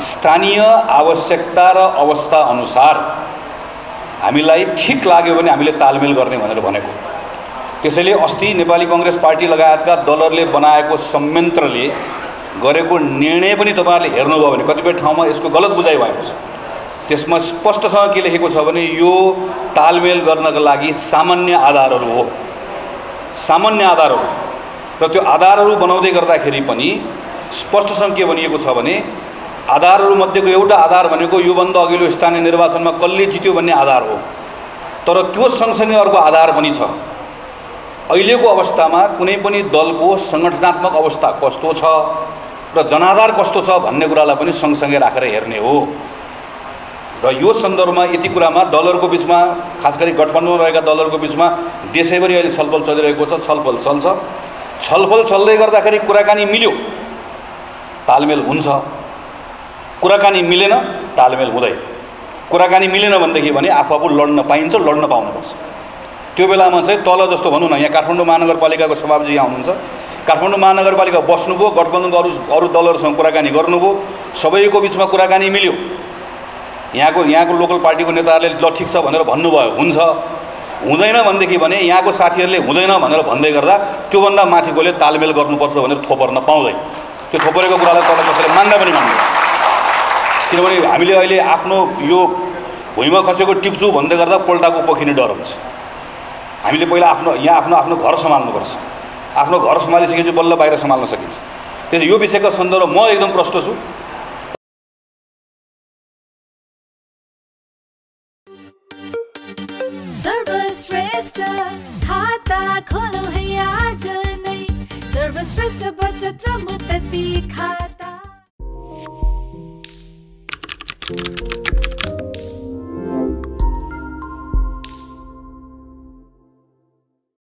स्थानीय आवश्यकता र अवस्था अनुसार हामीलाई ठिक लाग्यो भने हामीले तालमेल गर्ने भनेर भनेको। त्यसैले अस्ति नेपाली कांग्रेस पार्टी लगायतका दलहरूले बनाएको संयन्त्रले गरेको निर्णय पनि तपाईहरुले हेर्नुभयो भने कतिपय ठाउँमा यसको गलत बुझाइ भएको छ। त्यसमा स्पष्टसँग के लेखेको छ भने यो तालमेल गर्नका लागि सामान्य आधारहरू हो, सामान्य आधारहरू, र त्यो आधारहरू बनाउँदै गर्दाखेरि पनि स्पष्टसँग के भनिएको छ भने आधारहरू मध्येको एउटा आधार भनेको योभन्दा अघिल्लो स्थानीय निर्वाचनमा कसले जित्यो भन्ने आधार हो। तर त्यो सँगसँगै अर्को आधार पनि छ, अहिलेको अवस्थामा कुनै पनि दलको संगठनात्मक अवस्था कस्तो छ र जनाधार कस्तो छ भन्ने कुरालाई पनि सँगसँगै राखेर हेर्ने हो। र यो सन्दर्भमा यति कुरामा दलहरूको बीचमा, खास गरी गठबन्धनमा रहेका दलहरूको बीचमा देशैभरि अहिले छलफल चलिरहेको छ। छलफल चल्छ, छलफल चल्दै गर्दाखेरि कुराकानी मिल्यो तालमेल हुन्छ, कुराकानी मिलेन तालमेल हुँदैन। कुराकानी मिलेन भनेदेखि भने आफू लड्न पाइन्छ, लड्न पाउनुपर्छ। त्यो बेलामा चाहिँ तल जस्तो भनौँ न, यहाँ काठमाडौँ महानगरपालिकाको सभापति यहाँ हुनुहुन्छ, काठमाडौँ महानगरपालिका बस्नुभयो, गठबन्धनको अरू दलहरूसँग कुराकानी गर्नुभयो, सबैको बिचमा कुराकानी मिल्यो। यहाँको लोकल पार्टीको नेताहरूले ल ठिक छ भनेर भन्नुभयो, हुन्छ। हुँदैन भनेदेखि भने यहाँको साथीहरूले हुँदैन भनेर भन्दै गर्दा त्योभन्दा माथिकोले तालमेल गर्नुपर्छ भनेर थोपर्न पाउँदैन। त्यो थोपरेको कुरालाई तल कसैले मान्दा पनि मान्दैन। किनभने हामीले अहिले आफ्नो यो भुइँमा खसेको टिप्छु भन्दै गर्दा पोल्टाको पोखिने डर हुन्छ। हामीले पहिला आफ्नो घर सम्हाल्नुपर्छ। आफ्नो घर सम्हालिसकेपछि बल्ल बाहिर सम्हाल्न सकिन्छ। त्यसै यो विषयको सन्दर्भ म एकदम प्रष्ट छु। सर्वश्रेष्ठ खाता खोलो है आज नै, सर्वश्रेष्ठ बचत र मुक्ति